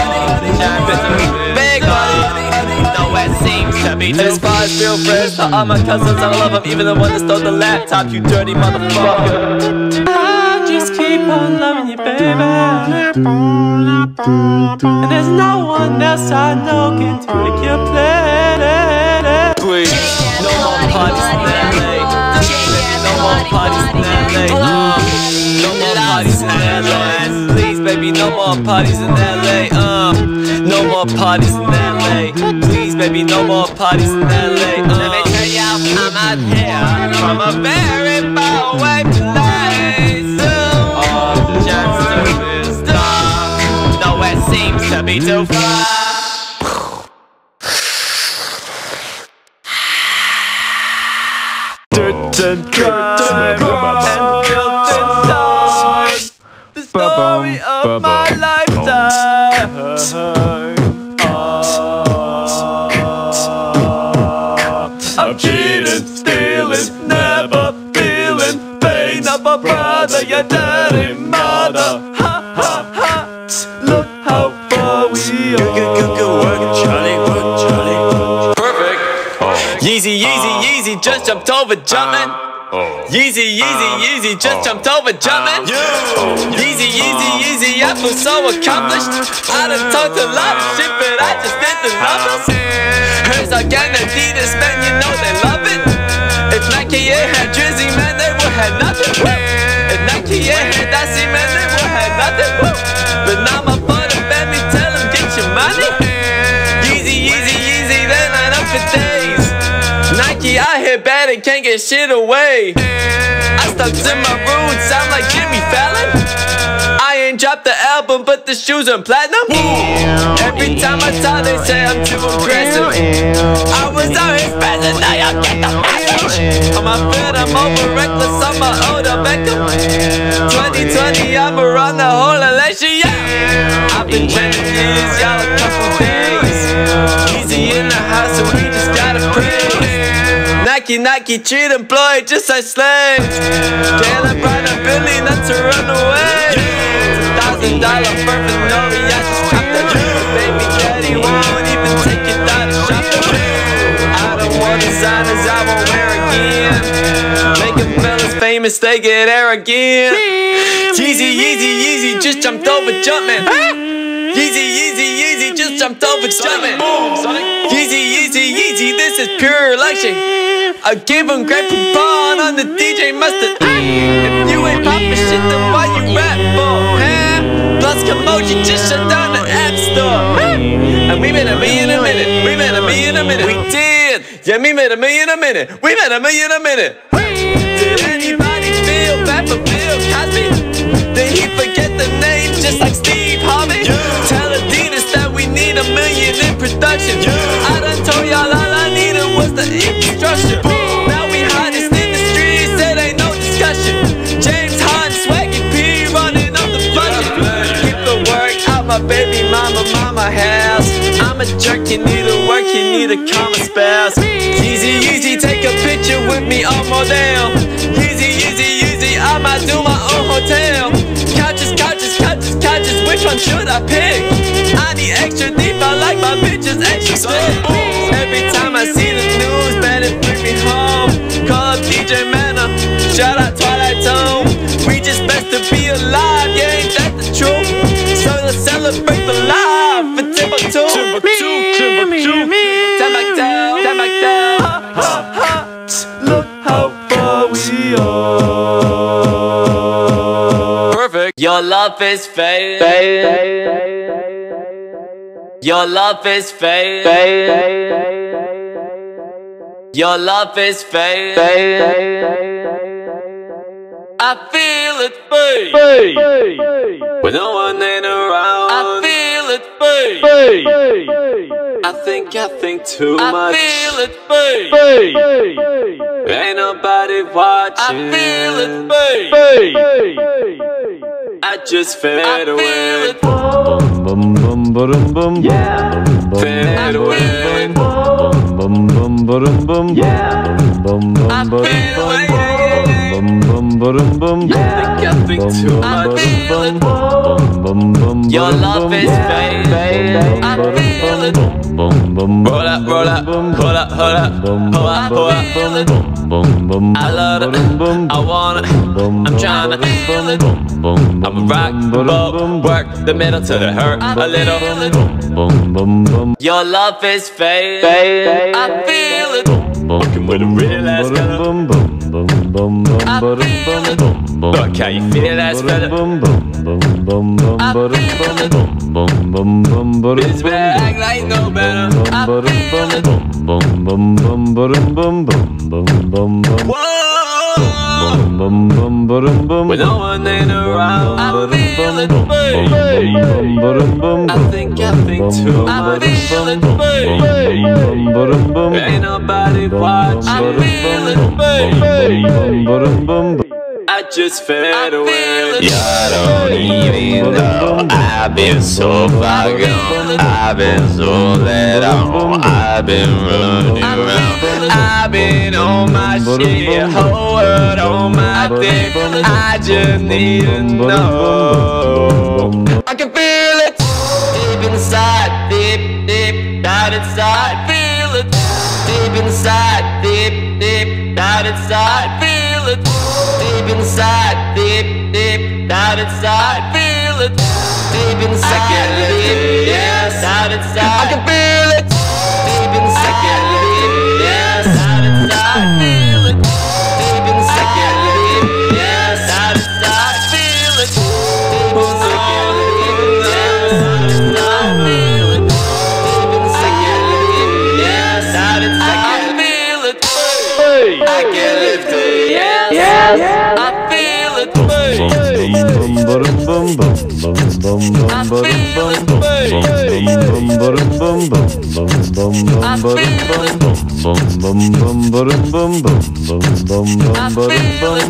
big money. Nowhere seems to be too. As far as real friends, to all my cousins, I love them. Even the one that stole the laptop, you dirty motherfucker. I just keep on loving you, baby. And there's no one else I know can take your place. Please, no more parties in L A. No more parties in L A. No more parties in L A. Please, baby, no more parties in L A. Uh, no more parties in L A. Please, baby, no more parties in L A. Uh, Let me tell you, I'm out here from a very far away place. Oh, just to be stuck. Nowhere seems to be too far. Dirt and crime and guilt inside. The story of my lifetime. I'm cheating, stealing, never feeling pain of a brother, your daddy, mother. Ha ha ha! Look how far we are. Good, good, good work, Charlie, work, Charlie. Perfect. Yeezy, Yeezy, Yeezy, just jumped over jumping. Yeezy, Yeezy, Yeezy, just jumped over jumping. Yeezy, Yeezy, Yeezy, I feel so accomplished. I done talked a lot of shit, but I just did the numbers. Hers again, Adidas, man, you know they love it. If Nike yeah, had Drizzy, man, they would have nothing. If Nike yeah, had Dicey, man, they would have nothing. But now my father bad me, tell him get your money. Yeezy, Yeezy, Yeezy, they line up for days. Nike out here bad and can't get shit away. I stuck to my roots, sound like Jimmy Fallon. I ain't dropped the album, but the shoes are platinum. Every time I talk, they say I'm too aggressive. I was out here spazzing, now y'all get the message. On my fit, I'm over reckless, I'm my older Beckham. twenty twenty, I'm around the whole election, yeah. I've been training years, y'all a couple days. Easy in the house, and we just gotta pray. Nike, Nike, cheat employee, just like slaves. Jalen Brown and Billy, not to run away. Thousand dollar perfect Nori, I just copped that. Baby daddy won't even take it down to shopping. I don't want designers, I won't wear again. Making fellas famous, they get arrogant. Yeezy, Yeezy, Yeezy, just jumped over jumping. Yeezy, Yeezy, Yeezy, just jumped over jumping. Yeezy, Yeezy, Yeezy, this is pure luxury. I gave him great coupon on the D J mustard. If you ain't poppin' shit, then why you rap for, huh? Plus Kimoji just shut down the app store. And we made a million a minute. We made a million a minute. We did. Yeah, we made a million a minute. We made a million a minute. Did anybody feel bad for Bill Cosby? Did he forget the name just like Steve Harvey? Tell Adidas that we need a million in production. I done told y'all all I needed was the infrastructure. Now we hottest in the streets, it ain't no discussion. James Harden, Swaggy P, running up the budget. Keep the work out my baby mama, mama house. I'm a jerk, you need to work, you need a common spouse. Yeezy, Yeezy, take a picture with me on Model. Yeezy, Yeezy, Yeezy, I might do my own hotel. Couches, couches, couches, couches, we which one should I pick? I need extra deep, I like my bitches extra thick. Every time I see the news, man, it brings me home. Call up D J Manna, shout out Twilight Zone. We just best to be alive, yeah, ain't that the truth? So let's celebrate the life for Timbuktu. Timbuktu, Timbuktu, Timbuktu, Timbuktu. Look how far we are. Perfect. Your love is fake. Your love is fake. Your love is fake. I feel it fake. When no one ain't around. I feel it fake. I think I think too much. I feel it fake. Ain't nobody watching. I feel it fake. I just fade away. Bum bum bum bum bum. Yeah. Fade away. Bum bum bum bum. Yeah. Bum bum I bum feel bum. it. Bum bum bum bum. I think I think too much. I feel it. Bum bum. Your love is fake. I feel it. Roll up, roll up, hold up, hold up, hold up, hold up. I love it, I want it, I'm tryna feel it. I'ma rock the boat, work the middle to the hurt a little. Your love is fake, I feel it. Working with a real ass fella, I feel it. Look how you feel, ass fella, I feel it. Bitch better act like no better, I feel it. Whoa. When no one ain't around, I feel it, babe. I think I think too much. I feel it, babe. Ain't nobody watching. I feel it, babe. I just fade away. You don't even know I've been so far gone. I've been so let on. I've been running around. I've been on my shit, whole world on my dick. I just need to know. I can feel it deep inside, deep, deep down inside. Feel it deep inside, deep, deep down inside. Feel it deep inside, deep, deep down inside. Feel it deep inside, deep, yes, down inside. I can feel it deep inside, deep, yes, down inside. Feel it deep inside, deep, yes, down inside. Feel it deep inside, deep, yes, down inside. Feel it deep inside, deep, yes, down inside. I feel it, I can lift it, yes, yes. I feel it, babe. I feel it, babe. I feel it. I feel it,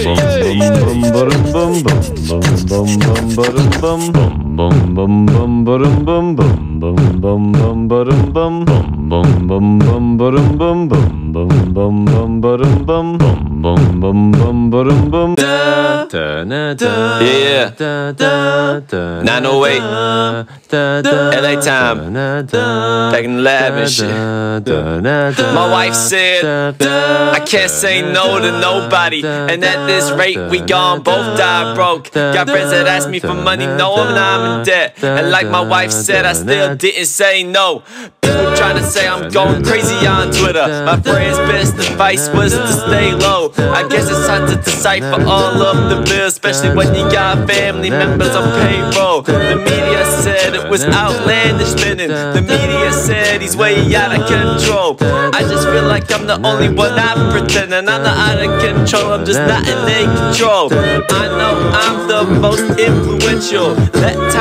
Yeah, nine oh eight L A time, back in the lab and shit. My wife said, I can't say no to nobody, and at this rate we gon' both die broke. Got friends that ask me for money, know I'm not in debt, and like my wife said, I still didn't say no. People tryna say I'm going crazy on Twitter. My friend's best advice was to stay low. I guess it's time to decipher all of the bills, especially when you got family members on payroll. The media said it was outlandish spending. The media said he's way out of control. I just feel like I'm the only one not pretending. I'm not out of control, I'm just not in their control. I know I'm the most influential. Let time come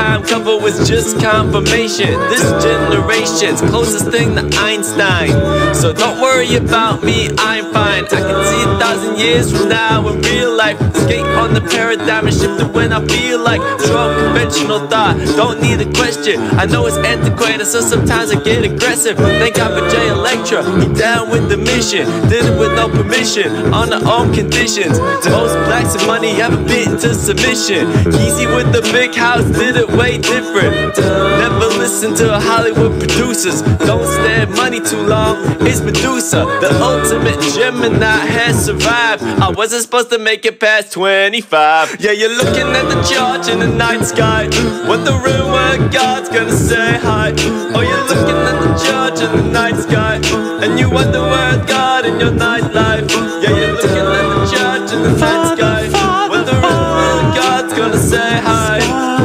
carnival was just confirmation. This generation's closest thing to Einstein. So don't worry about me, I'm fine. I can see a thousand years from now in real life. Skate on the paradigm and shift it when I feel like. Strong conventional thought, don't need a question. I know it's antiquated, so sometimes I get aggressive. Thank God for Jay Electra, he down with the mission. Did it with no permission, on their own conditions. Most blacks and money have a bit into submission. Easy with the big house, did it way different. Never listen to Hollywood producers. Don't stare at money too long, it's Medusa. The ultimate Gemini has survived. I wasn't supposed to make it past twenty-five. Yeah, you're looking at the church in the night sky, wondering where God's gonna say hi. Oh, you're looking at the church in the night sky, and you wonder where's God in your nightlife. Yeah, you're looking at the church in the night sky, wondering where God's gonna say hi.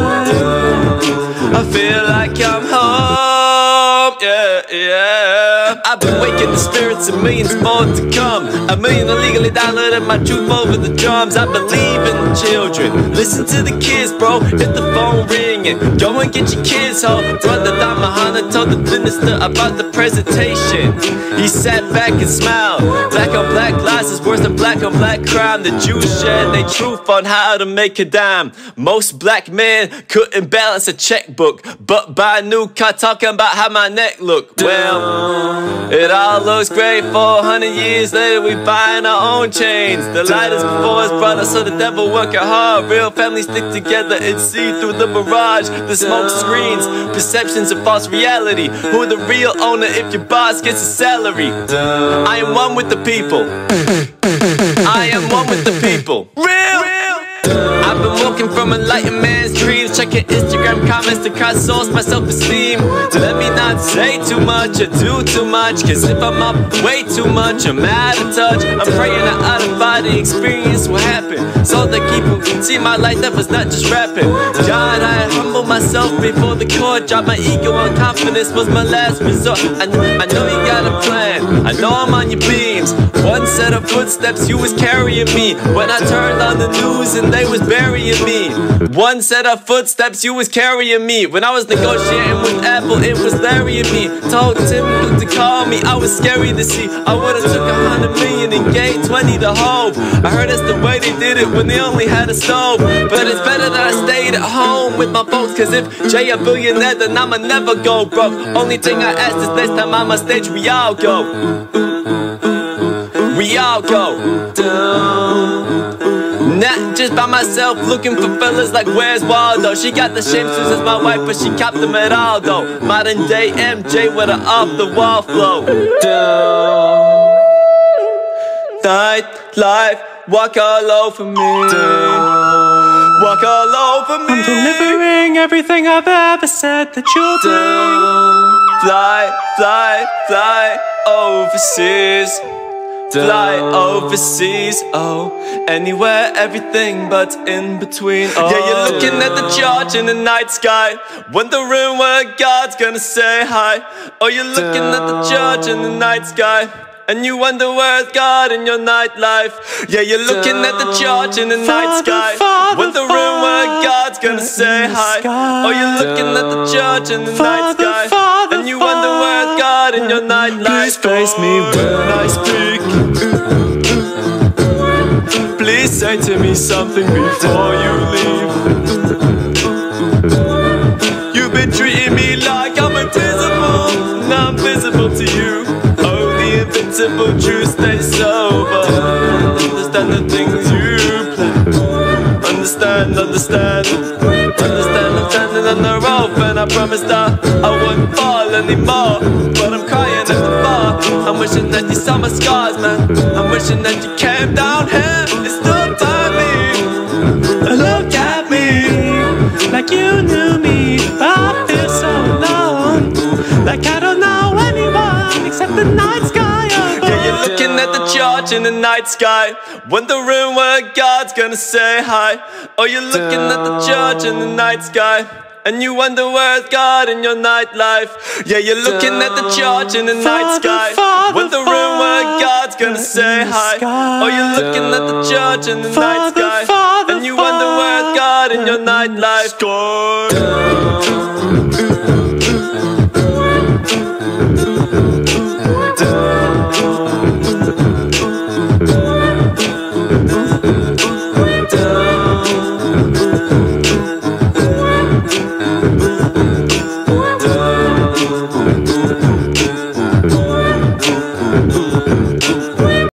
I feel like I'm home, yeah, yeah. I've been waking the spirits of millions more to come. A million illegally downloaded my truth over the drums. I believe in the children, listen to the kids, bro. Hit the phone ringing, go and get your kids home. Brother Don Mahana told the minister about the presentation. He sat back and smiled. Black on black lies is worse than black on black crime. The Jews shared their truth on how to make a dime. Most black men couldn't balance a checkbook, but buy a new car talking about how my neck looked. Well, it all looks great. Four hundred years later, we buying our own chains. The light is before us, brother, so the devil working hard. Real families stick together and see through the mirage. The smoke screens, perceptions of false reality. Who the real owner if your boss gets a salary? I am one with the people. I am one with the people. Real. I've been walking from enlightened man's dreams, checking Instagram comments to crowdsource my self-esteem. Let me not say too much or do too much, cause if I'm up way too much, I'm out of touch. I'm praying an out-of-body experience will happen, so that people can see my life that was not just rapping. God, I humble myself before the court, drop my ego and confidence was my last resort. I, I know you got a plan, I know I'm on your beams. One set of footsteps, you was carrying me when I turned on the news and they was burying me. One set of footsteps, you was carrying me when I was negotiating with Apple, it was Larry and me. Told Tim Cook to call me, I was scary to see. I would've took a hundred million and gave twenty to Hove. I heard that's the way they did it when they only had a stove. But it's better that I stayed at home with my folks, cause if Jay a billionaire, then I'ma never go broke. Only thing I ask is next time I'm on stage, we all go. We all go down. Not just by myself, looking for fellas like where's Waldo. She got the same shoes as my wife, but she copped them at all though. Modern day M J with an off the wall flow. Down. Night life, walk all over me. Down. Walk all over me. I'm delivering everything I've ever said that you'll do. Fly, fly, fly overseas. Fly overseas, oh, anywhere, everything but in between. Oh. Yeah, you're looking at the church in the night sky, wondering where God's gonna say hi. Oh, you're looking at the church in the night sky, and you wonder where's God in your nightlife. Yeah, you're looking at the church in the night sky, wondering where God's gonna say hi. Oh, you're looking at the church in the night sky, and you wonder where's God in your nightlife. Please face me when I speak. Please say to me something before you leave. You've been treating me like I'm invisible, and I'm visible to you. Only invincible truth stays sober. Understand the things you play. Understand, understand. Understand I'm standing on the rope, and I promised that I wouldn't fall anymore. But I'm crying at the bar. I'm wishing that you saw my scars, man. I'm wishing that you came down here and stood by me. Look at me like you knew me. I feel so alone, like I don't know anyone except the night sky above. Yeah, you're looking at the church in the night sky, wondering where God's gonna say hi. Oh, you're looking at the church in the night sky, and you wonder where's God in your nightlife. Yeah, you're looking at the church in the night sky, wondering where God's gonna say hi. Oh, you're looking at the church in the night sky, and you wonder where's God in in your nightlife. Score.